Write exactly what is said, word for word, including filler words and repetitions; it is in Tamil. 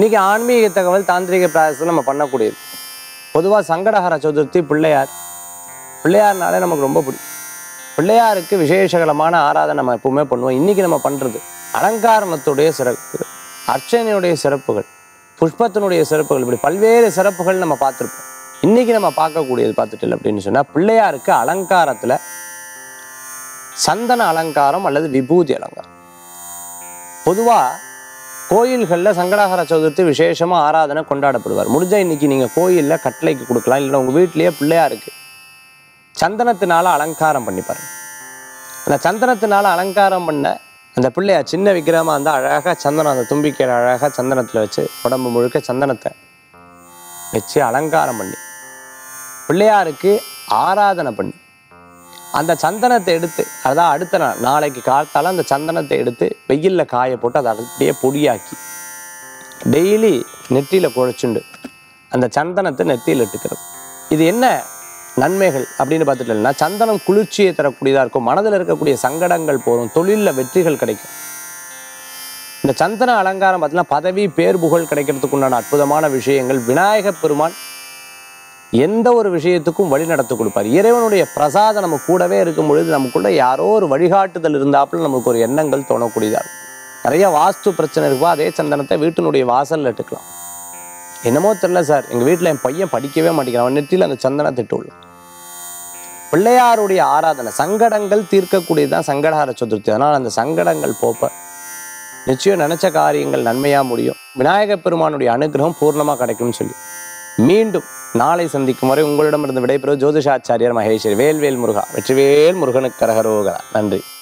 இன்றைக்கி ஆன்மீக தகவல் தாந்திரிக பிராயசத்தில் நம்ம பண்ணக்கூடியது. பொதுவாக சங்கடஹர சதுர்த்தி பிள்ளையார் பிள்ளையார்னாலே நமக்கு ரொம்ப பிடிக்கும். பிள்ளையாருக்கு விசேஷகரமான ஆராதனை நம்ம எப்பவுமே பண்ணுவோம். இன்றைக்கி நம்ம பண்ணுறது அலங்காரணத்துடைய சிறப்புகள், அர்ச்சனையுடைய சிறப்புகள், புஷ்பத்தினுடைய சிறப்புகள், இப்படி பல்வேறு சிறப்புகள் நம்ம பார்த்துருப்போம். இன்றைக்கி நம்ம பார்க்கக்கூடியது பார்த்துட்டு அப்படின்னு சொன்னால் பிள்ளையாருக்கு அலங்காரத்தில் சந்தன அலங்காரம் அல்லது விபூதி அலங்காரம். பொதுவாக கோயில்களில் சங்கடஹர சதுர்த்தி விசேஷமாக ஆராதனை கொண்டாடப்படுவார். முடிஞ்சால் இன்றைக்கி நீங்கள் கோயிலில் கட்டளைக்கு கொடுக்கலாம், இல்லைன்னா உங்கள் வீட்லேயே பிள்ளையாருக்கு சந்தனத்தினால அலங்காரம் பண்ணிப்பார். அந்த சந்தனத்தினால அலங்காரம் பண்ண அந்த பிள்ளையார் சின்ன விக்கிரமாக இருந்தால் அழகாக சந்தனம், அந்த தும்பிக்கையில் அழகாக சந்தனத்தில் வச்சு உடம்பு முழுக்க சந்தனத்தை வச்சு அலங்காரம் பண்ணி பிள்ளையாருக்கு ஆராதனை பண்ணி அந்த சந்தனத்தை எடுத்து, அதான் அடுத்த நாள் நாளைக்கு காலத்தால் அந்த சந்தனத்தை எடுத்து வெயிலில் காய போட்டு அதை அப்படியே பொடியாக்கி டெய்லி நெற்றியில் குழைச்சுண்டு அந்த சந்தனத்தை நெற்றியில் இட்டுக்கிறது. இது என்ன நன்மைகள் அப்படின்னு பார்த்துட்டோம்னா, சந்தனம் குளிர்ச்சியை தரக்கூடியதாக இருக்கும், மனதில் இருக்கக்கூடிய சங்கடங்கள் போகும், தொழிலில் வெற்றிகள் கிடைக்கும். இந்த சந்தன அலங்காரம் பார்த்தீங்கன்னா பதவி பேர் புகழ் கிடைக்கிறதுக்கு உண்டான அற்புதமான விஷயங்கள். விநாயகப் பெருமான் எந்த ஒரு விஷயத்துக்கும் வழி நடத்தி கொடுப்பார். இறைவனுடைய பிரசாதம் நம்ம கூடவே இருக்கும் பொழுது நமக்குள்ள யாரோ ஒரு வழிகாட்டுதல் இருந்தாப்புல நமக்கு ஒரு எண்ணங்கள் தோணக்கூடியதாக இருக்கும். நிறைய வாஸ்து பிரச்சனை இருக்குவா, அதே சந்தனத்தை வீட்டினுடைய வாசலில் இட்டுக்கலாம். என்னமோ தெரியல சார், எங்கள் வீட்டில் என் பையன் படிக்கவே மாட்டேங்கிறான், அவன் நெற்றியில் அந்த சந்தனத்தை இட்டுள்ளோம். பிள்ளையாருடைய ஆராதனை சங்கடங்கள் தீர்க்கக்கூடியதுதான் சங்கடஹர சதுர்த்தி. அதனால் அந்த சங்கடங்கள் போப்ப நிச்சயம் நினைச்ச காரியங்கள் நன்மையாக முடியும். விநாயகப் பெருமானுடைய அனுகிரகம் பூர்ணமாக கிடைக்கும்னு சொல்லி மீண்டும் நாளை சந்திக்கும் வரை உங்களிடமிருந்து விடைபெறுவது ஜோதிஷாச்சாரியார் மகேஸ்வரி. வேல்வேல் முருகா, வெற்றிவேல் முருகனுக்கு கரகரோகரா. நன்றி.